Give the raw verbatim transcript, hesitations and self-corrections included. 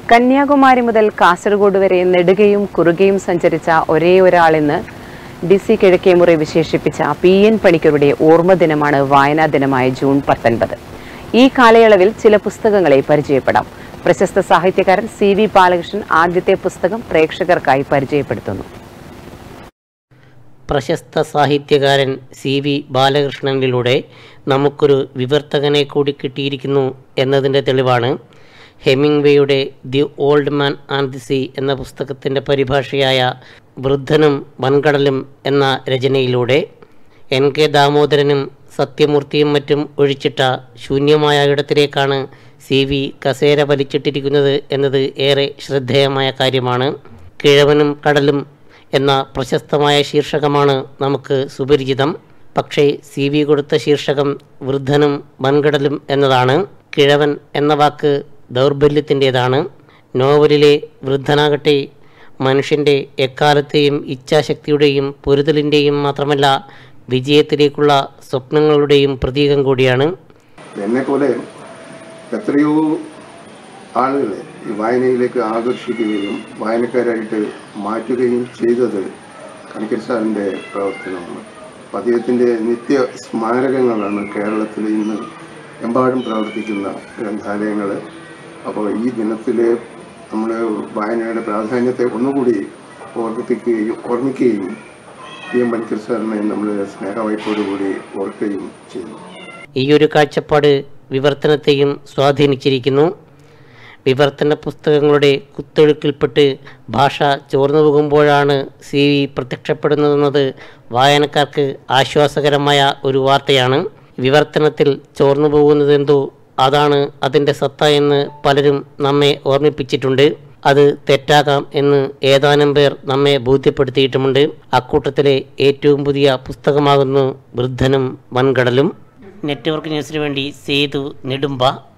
കന്യാകുമാരി മുതൽ കാസർഗോഡ് വരെ നെടുകയും കുറുകയും സഞ്ചരിച്ച ഒരേ ഒരാളെന്ന് ഡി സി കിഴക്കേമുറി വിശേഷിപ്പിച്ച പി എൻ പണിക്കരുടെ ഓർമ്മ ദിനമാണ് വായനാ ദിനമായ ജൂൺ പത്തൊൻപത്. ഈ കാലയളവിൽ ചില പുസ്തകങ്ങളെ പരിചയപ്പെടാം. പ്രശസ്ത സാഹിത്യകാരൻ സി വി ബാലകൃഷ്ണൻ ആദ്യത്തെ പുസ്തകം പ്രേക്ഷകർക്കായി പരിചയപ്പെടുത്തുന്നു. പ്രശസ്ത സാഹിത്യകാരൻ സി വി ബാലകൃഷ്ണനിലൂടെ നമുക്കൊരു വിവർത്തകനെ കൂടി കിട്ടിയിരിക്കുന്നു എന്നതിൻ്റെ തെളിവാണ് ഹെമിംഗ്വേയുടെ the old man and the sea എന്ന പുസ്തകത്തിൻ്റെ പരിഭാഷയായ വൃദ്ധനും വൻകടലും എന്ന രചനയിലൂടെ എൻ കെ ദാമോദരനും സത്യമൂർത്തിയും മറ്റും ഒഴിച്ചിട്ട ശൂന്യമായ ഇടത്തിലേക്കാണ് സി വി കസേര വലിച്ചിട്ടിരിക്കുന്നത് എന്നത് ഏറെ ശ്രദ്ധേയമായ കാര്യമാണ്. കിഴവനും കടലും എന്ന പ്രശസ്തമായ ശീർഷകമാണ് നമുക്ക് സുപരിചിതം. പക്ഷേ സി വി കൊടുത്ത ശീർഷകം വൃദ്ധനും വൻകടലും എന്നതാണ്. കിഴവൻ എന്ന വാക്ക് ദൗർബല്യത്തിൻ്റേതാണ്. നോവലിലെ വൃദ്ധനാകട്ടെ മനുഷ്യൻ്റെ എക്കാലത്തെയും ഇച്ഛാശക്തിയുടെയും പൊരുതലിൻ്റെയും മാത്രമല്ല വിജയത്തിലേക്കുള്ള സ്വപ്നങ്ങളുടെയും പ്രതീകം കൂടിയാണ്. എന്നെപ്പോലെ എത്രയോ ആളുകളെ ഈ വായനയിലേക്ക് ആകർഷിക്കുകയും വായനക്കാരായിട്ട് മാറ്റുകയും ചെയ്തത് കണിക്കർ സാറിൻ്റെ പ്രവർത്തനമാണ്. അദ്ദേഹത്തിൻ്റെ നിത്യ സ്മാരകങ്ങളാണ് കേരളത്തിൽ ഇന്ന് എമ്പാടും പ്രവർത്തിക്കുന്ന ഗ്രന്ഥാലയങ്ങൾ. അപ്പോൾ ഈ ദിനത്തിൽ നമ്മൾ വായനയുടെ പ്രാധാന്യത്തെ ഒന്നുകൂടി ഓർമ്മിപ്പിക്കുകയും ഓർമ്മിക്കുകയും പി എം പണിക്കർ സാറിനെ നമ്മൾ സ്നേഹവായ്പോടുകൂടി ഓർക്കുകയും ചെയ്യുന്നു. ഈ ഒരു കാഴ്ചപ്പാട് വിവർത്തനത്തെയും സ്വാധീനിച്ചിരിക്കുന്നു. വിവർത്തന പുസ്തകങ്ങളുടെ കുത്തൊഴുക്കിൽപ്പെട്ട് ഭാഷ ചോർന്നു പോകുമ്പോഴാണ് സി വി പ്രത്യക്ഷപ്പെടുന്നതെന്നത് വായനക്കാർക്ക് ആശ്വാസകരമായ ഒരു വാർത്തയാണ്. വിവർത്തനത്തിൽ ചോർന്നു പോകുന്നതെന്തോ അതാണ് അതിൻ്റെ സത്ത എന്ന് പലരും നമ്മെ ഓർമ്മിപ്പിച്ചിട്ടുണ്ട്. അത് തെറ്റാകാം എന്ന് ഏതാനും പേർ നമ്മെ ബോധ്യപ്പെടുത്തിയിട്ടുമുണ്ട്. അക്കൂട്ടത്തിലെ ഏറ്റവും പുതിയ പുസ്തകമാകുന്നു വൃദ്ധനും വൻകടലും. നെറ്റ്വർക്ക് ന്യൂസിനു വേണ്ടി സേതു നെടുമ്പ.